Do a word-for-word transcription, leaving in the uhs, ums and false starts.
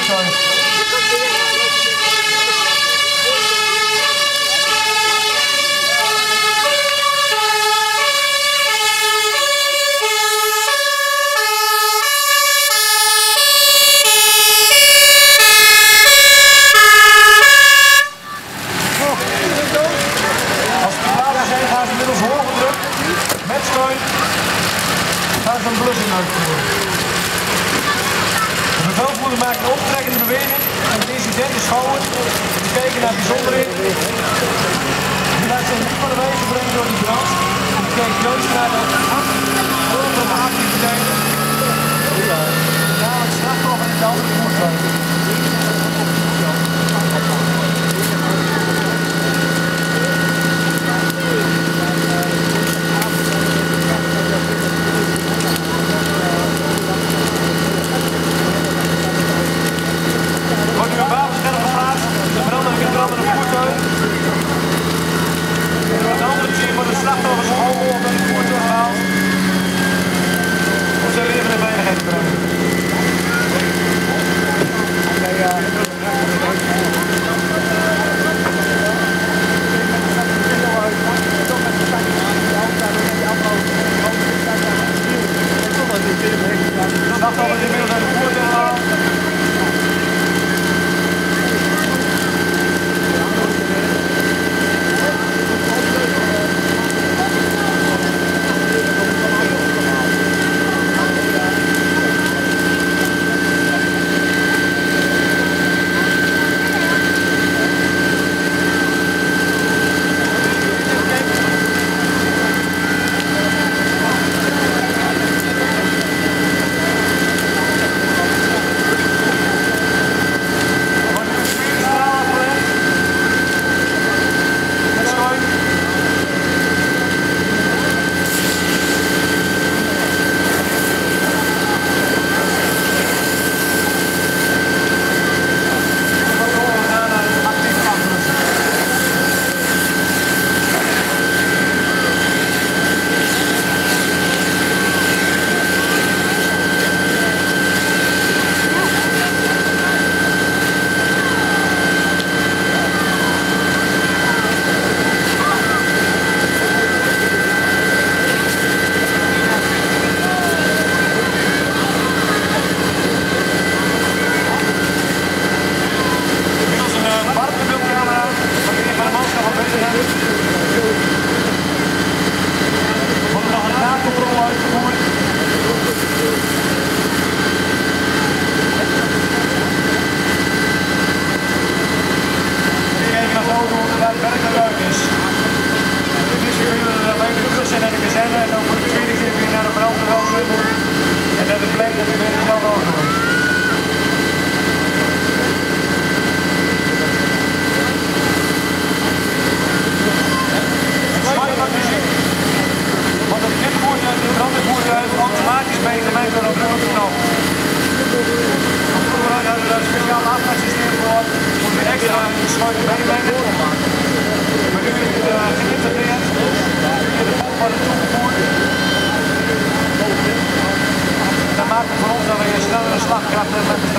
Gaan ze een blussing uitvoeren. De bevelvoerder maakt een optrekkende beweging en het incident is schouwen. We kijken naar bijzonderheden. Die laat zich niet van de wijze brengen door die brand. We kijken juist naar de activiteiten. Ja, het slachtoffer en de andere voertuigen. Automatisch ben je gemeen door een drukknop. Vroeger hadden we daar een speciaal afgassysteem voor, moet je extra schuiven bijbrengen. Maar nu is het uh, geïntegreerd, via de pomp worden toegevoerd. Dat maakt het voor ons dat we een snellere slagkracht hebben.